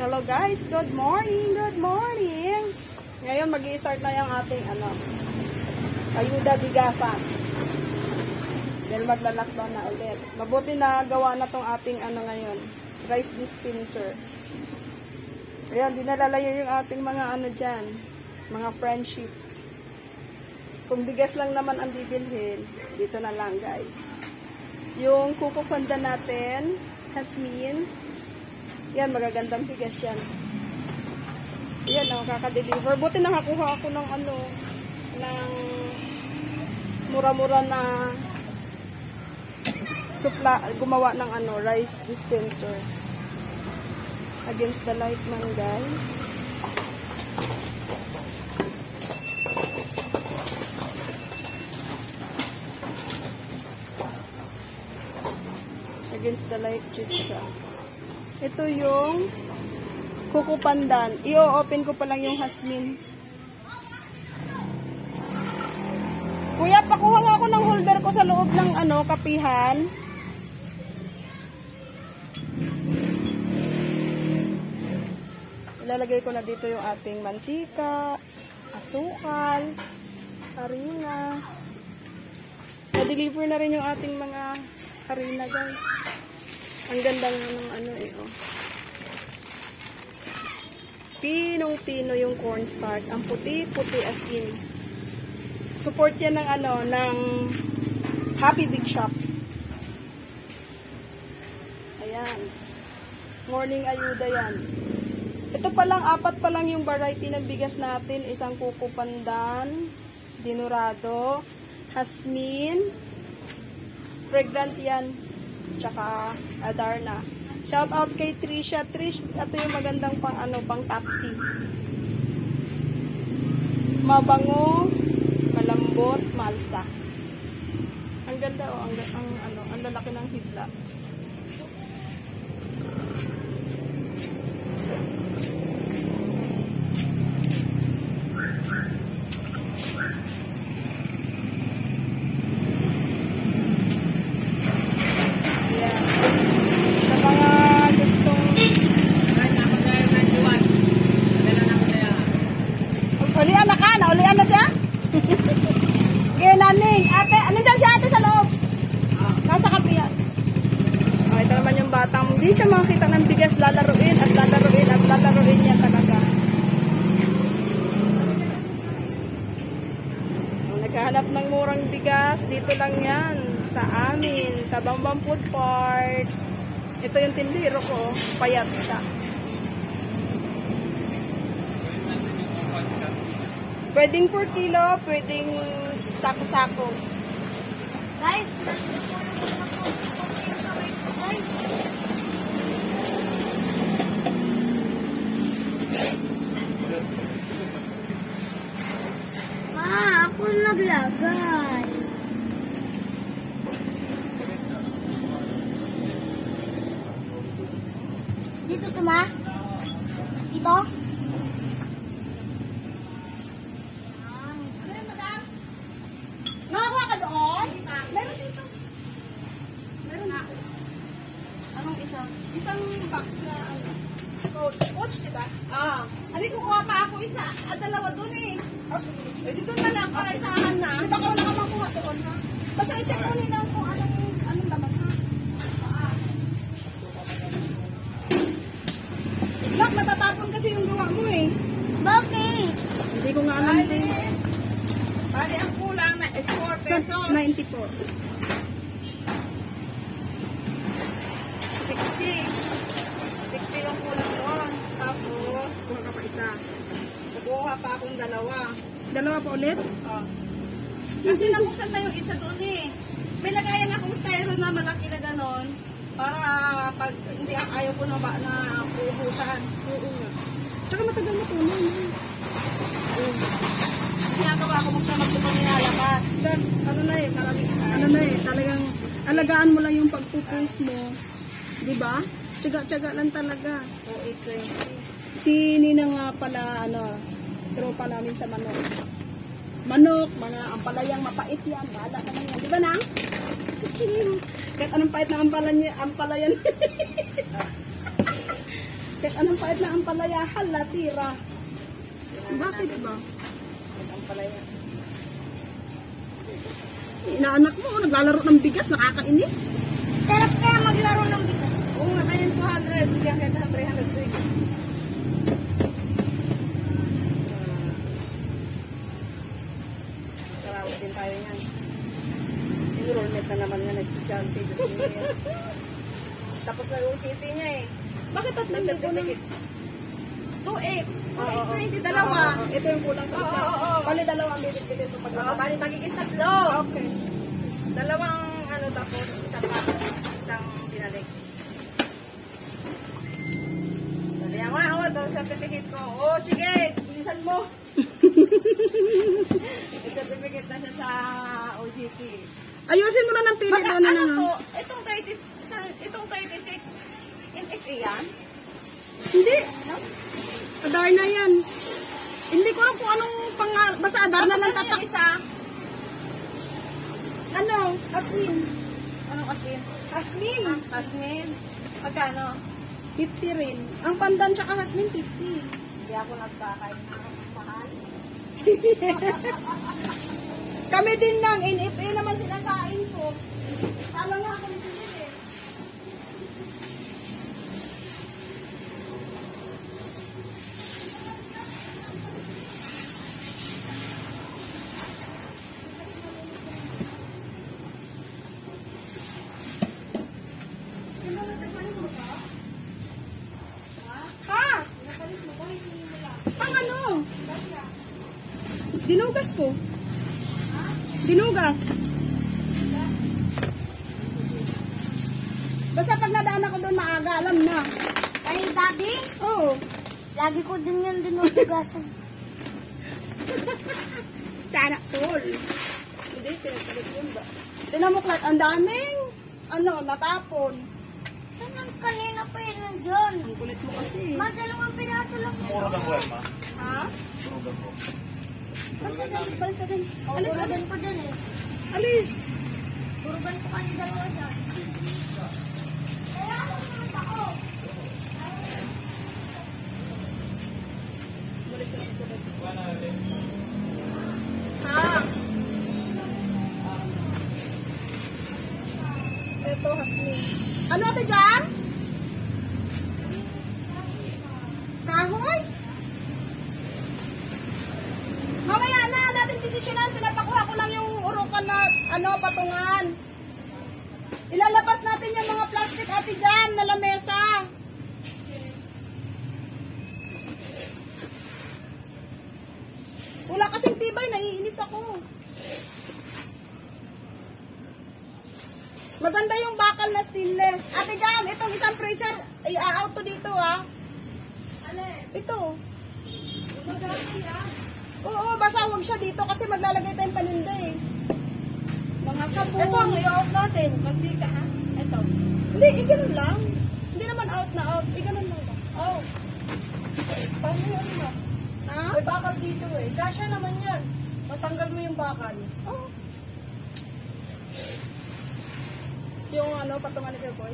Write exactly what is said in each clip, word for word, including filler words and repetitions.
Hello guys, good morning, good morning. Ngayon mag-i-start na yung ating ano, ayuda bigasan. Dahil magla-lockdown na ulit. Mabuti na gawa na tong ating ano ngayon, rice dispenser. Ayan, di nalalayo yung ating mga ano dyan, mga friendship. Kung bigas lang naman ang bibilhin, dito na lang guys. Yung kukupanda natin, Hasmin. Yan, magagandang bigas yan. Yan, oh, kaka-deliver. Buti nakakuha ako ng ano, ng mura-mura na supla, gumawa ng ano, rice dispenser. Against the light man, guys. Against the light siya. Ito yung kukupandan. I-open ko pa lang yung Hasmin. Kuya, pakuha nga ako ng holder ko sa loob ng ano, kapihan. Ilalagay ko na dito yung ating mantika, asukal, harina. Na-deliver na rin yung ating mga harina, guys. Ang ganda nga ng ano eh, oh. Pinong-pino yung cornstarch. Ang puti-puti as in. Support yan ng ano, ng Happy Big Shop. Ayan. Morning ayuda yan. Ito pa lang, apat pa lang yung variety ng bigas natin. Isang kukupandan, dinurado, Hasmin, fragrant yan, tsaka Adarna. Shout out kay Trisha. Trish, ito yung magandang pang ano, pang taxi. Mabango, malambot, malsa. Ang ganda oh, ang, ang ano, ang lalaki ng hibla. Ulian na ka? Naulian na siya? Gaya naning. Ate, ano dyan si ate sa loob? Nasa kapihan. Okay, ito naman yung batang. Hindi siya makakita ng bigas. Lalaruin at lalaruin at lalaruin niya talaga. Naghahanap ng murang bigas. Dito lang yan. Sa amin. Sa Bambang Food Park. Ito yung tindero ko. Payat siya. Pwedeng per kilo, pwedeng sako-sako. Guys, Ma, ako naglagay. Dito to, Ma? Dito? Isang box na ano, coach, coach, diba? Ah. Ano, kukuha pa ako isa, at dalawa dun eh. Oh, eh, dito na lang, para isahan na. Diba ka wala ka makuha doon, ha? Basta i-check mo nila kung anong, anong laman, ha? Ah. Look, matatapon kasi yung gawa mo eh. Bakit? Hindi ko nga alam si... Bali, ang kulang na four pesos. ninety-four. sixty. sixty yung kulang doon. Tapos, kuha ka pa isa. Kukuha pa akong dalawa. Dalawa pa ulit? Oo. Kasi nabuksan na yung isa doon eh. May lagayan akong styro na malaki na ganon. Para pag hindi ang ayaw ko na ba na uubusan. Oo nga. Tsaka matagal na tunan. Oo. Sinagawa ko magkamag doon nilalabas. Ano na eh, maraming ano na eh, talagang alagaan mo lang yung pagpupus mo. Diba? Tsaga-tsaga lang talaga. O, ito eh. Si Nina nga pala, ano, tropa namin sa manok. Manok, mga ampalayang mapait yan. Bahala naman yan. Diba, Nang? Kahit anong pait ng ampalayan niya, ampalayan. Kahit anong pait na ang palaya, hala, tira. Bakit ba? Ang palaya. Inaanak mo, naglalaro ng bigas, nakakainis. Sarap kaya maglaro ng bigas. Oo nga, kaya two hundred. Bigyan kita ng three hundred twenty. Karawat din tayo yan. Enrollment na naman nga na estudyante. Tapos na-U C T niya eh. Bakit at May certificate. two eight. two eight twenty, dalawa. Oo, ito yung kulang sa Oo, isa. oo, oo. Bali, dalawa ang bibigyan ito pag Oo, bali magiging tatlo. Okay. Dalawang ano tapos isang pa, isang binalik. Sabi nga, oh, ito ang certificate ko. Oh, sige, bilisan mo. May certificate na siya sa O G T. Ayusin mo na ng pili Baka, doon na ano ano. to? Itong thirty, sa- itong thirty-six, N F A yan? Hindi. Adar na yan. Hindi ko alam kung anong pang... Basta adar na lang Tapos ano tatak. yung isa? Ano? Asmin. Ano kasi? Asmin. Asmin. Magkano? fifty rin. Ang pandan tsaka Asmin, fifty. Hindi ako nagkakain na mahal. Kami din lang. N F A naman sinasain ko. Kala nga ako nito eh. Ha? Pang ano? Dinugas ko. Dinugas. Basta pag nadaan ako doon maaga, alam na. Ay, daddy, Oo. lagi ko din yan dinudugasan. Sana tol. Hindi, pinasalit yun ba? Tinan mo, Clark, ang daming, ano, natapon. Saan kanina pa yun nandyan? Ang kulit mo kasi. Ma, dalawang piraso lang. Ha? Balis ka dyan, balis ka dyan. Alis, Alis, alis. alis ko dyan eh. Alis. Turugan ko kayo dalawa dyan. Kaya ako naman ako. Balis na si kulit. Ha? Ito, Hasmin. Ano ate dyan? Kahoy? Mamaya na natin desisyonan. Pinapakuha ko lang yung urukan na ano, patungan. Ilalabas natin yung mga plastic ate dyan na lamesa. Wala kasing tibay, naiinis ako. Maganda yung bakal na stainless. Ate Jam, itong isang freezer, i-out to dito ha. Ito. Oo, basta huwag siya dito kasi maglalagay tayong paninda eh. Mga sabon. Ito ang i-out natin. Mantika ha? Ito. Hindi, i-ganon lang. Hindi naman out na out. I-ganon lang ba? Oh. Paano yun ma? Ha? May bakal dito eh. Kasya naman yan. Matanggal mo yung bakal. Oo. Yung ano, patungan ni Kuya Boy.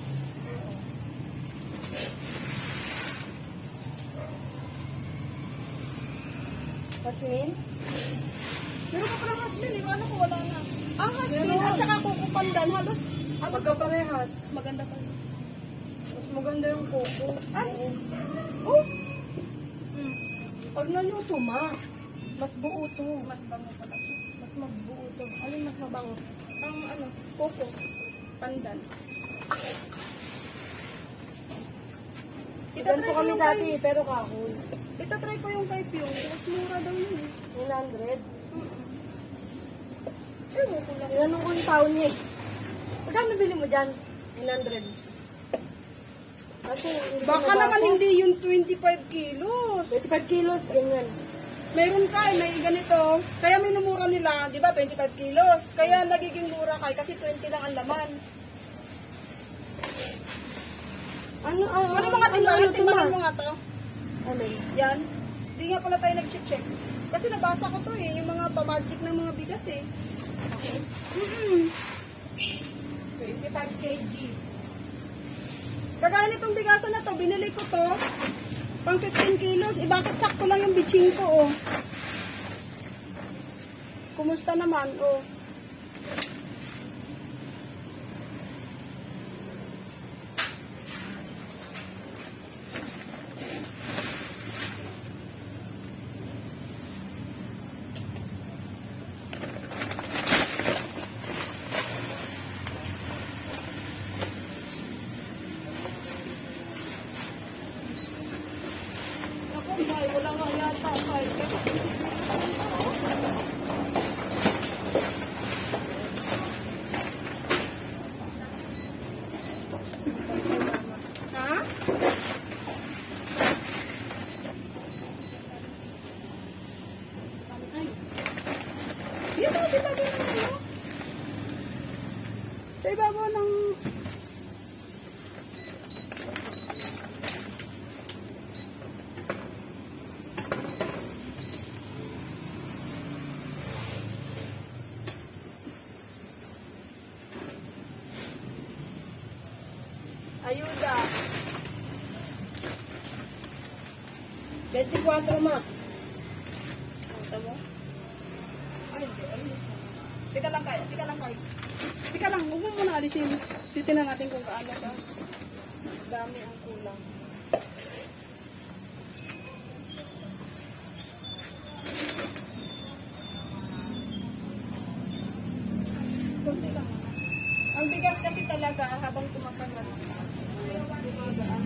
Pasmin? Meron ka pala Hasmin, eh. Ano ko wala na. Ang Hasmin at saka kukupandan, halos, halos Magkaparehas. mas maganda pa. Mas maganda yung coco. Ay! Oh! Hmm. Pag naluto ma, mas buo to. Mas bango pala. Mas magbuo to. Alin mas mabango? Ang ano, koko. Pandan. Ganito Itatry ko kami yung dati, kay, pero kahoy. itatry ko yung kay Pyong. Mas mura daw yun eh. one hundred. Ewan ko lang. Tinanong ko yung tao niya eh. Magkano bili mo dyan? one hundred. Kasi hindi Baka ko naman nabasa. hindi yung twenty-five kilos. twenty-five kilos, ganyan. Meron ka, may ganito. Kaya minumura nila, di ba, twenty-five kilos. Kaya nagiging mura kay kasi twenty lang ang laman. Ano, ano, Ano mga timbangan, ito, timbangan ma? mo nga to? Ano? Yan. Hindi nga pala tayo nag-check. Kasi nabasa ko to eh, yung mga pamagic ng mga bigas eh. Mm-mm. twenty-five kilograms. Kagaya nitong bigasan na to, binili ko to, pang fifteen kilos. Eh, bakit sakto lang yung bitching ko, oh. Kumusta naman, oh. Ay, wala nga yata. Ay, ha? Dito sa ibabaw ng ano? Sa ibabaw ng... Ayuda. twenty-four ma. Ano mo? Ay, hindi. Alis na. Tika lang kayo. Tika lang kayo. Tika lang. Huwag mo muna alisin. Titignan natin kung kaano ka. Dami ang kulang. Kunti lang. Ang bigas kasi talaga habang tumatagal. Tumagaan.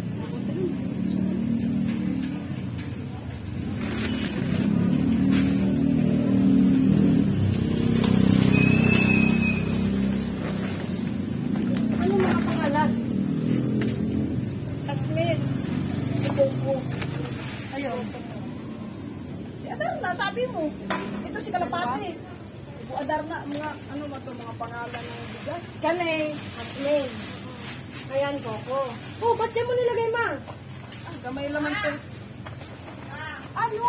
Ano mga pangalan? Asmin. Si Coco. Ayaw. Si Adarna, sabi mo. Ito si Kalapati. Adarna, mga ano ba ito, mga pangalan ng bigas? Kani, Asmin. Ayan, Coco. Oh, ba't yan mo nilagay, ma? Ah, gamay laman ito. Ano?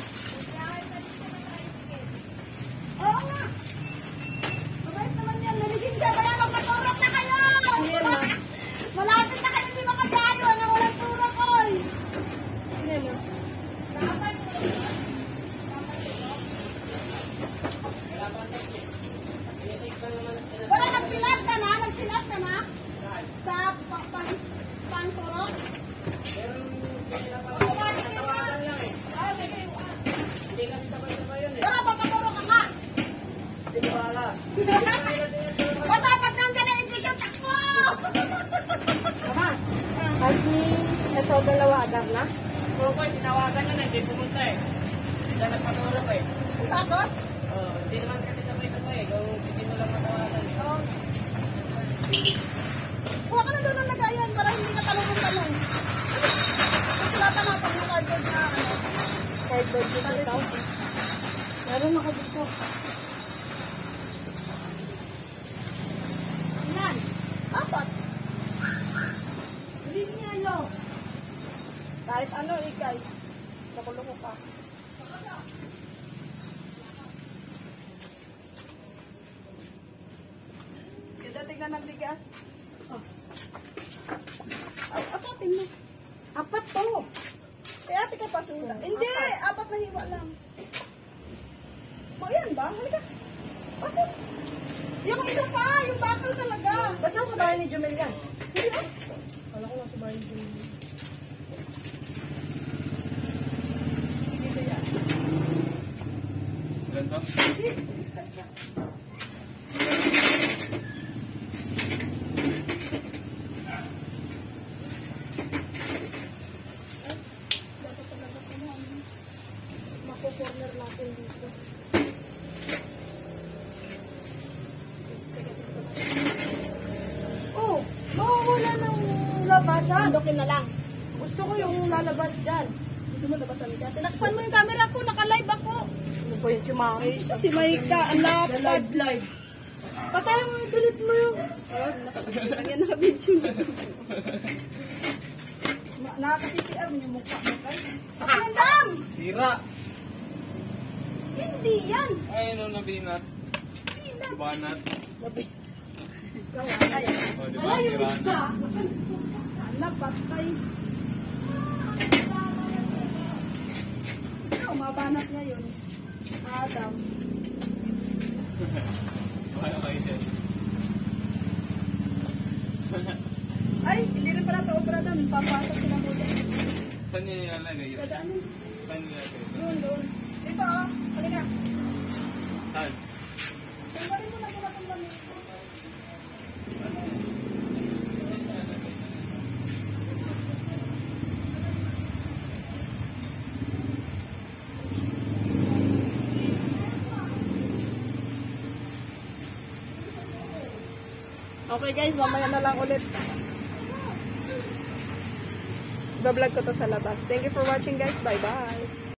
Oo nga. Mabait naman yan. Nalisin siya. Kaya magpaturok na kayo. Hindi, ma. Malapit na kayo. Hindi makagayo. Ano walang turok, oy. Hindi, ma. Wala, nagpilat ka na? Nagpilat ka na? Sa pang-turok? Oo, bakit yun na? Ah, sige. Hindi lang sabay-sabay yun eh. Pero papaturok ka nga. Hindi ko wala. Basta pag nandiyan na injection, takbo! Ama, Asmin, ito dalawa agad na. Kung ko, tinawagan yun eh. Hindi pumunta eh. Hindi na nagpatulog eh. Takot? Oo, hindi naman kasi sabay-sabay eh. Kung hindi mo lang matawagan eh. Oo. Kuha ka na doon ng lagayan para hindi ka talong-talong. Sulatan na pag cardboard na ano. Cardboard dito ito. Meron ako dito. Ilan? Apat. Hindi niya alo. Kahit ano, ikay. Nakuloko ka. Kita tignan ng bigas. Oh. Apatin mo. Apat to. Kaya ate ka pasura. Hindi, apat na hiwa lang. O yan ba? Halika. Pasok. Yung isa pa, yung bakal talaga. Ba't nasa bahay ni Jumel yan? Hindi ah. Kala ko nasa bahay ni Jumel. Dito yan. Ilan to? Hindi. Start ka. Ay, dapat talaga ko na. Mako-corner natin dito. Oh, mawawala ng labasan. Sandokin na lang. Gusto ko yung lalabas dyan. Gusto mo labasan dyan? Tinakpan mo yung camera ko. Naka-live ako. Ano ba yun si Maki? Isa si Maika. Ang lapad. live. Patay mo yung pilit mo yung... Nakakasipitan yan na video. Nakaka-C P R mo yung mukha mo. Ang dam! Tira! Hindi yan. Ay, ano nabinat? Pinat. Banat. Ay, O, di ba? Tira na. Ala, patay. Ikaw, mabanat niya yun. Adam. Ano kayo siya? Ay, hindi rin pala ito obra doon. Papasok sila mo doon. Saan niya nilalagay yun? Dadaanin. Saan nilalagay? Doon, doon. Ito, oh. Halika. Saan? Tanggalin mo na muna itong lamig. Okay guys, mamaya na lang ulit. Bablog ko to sa labas. Thank you for watching guys. Bye bye.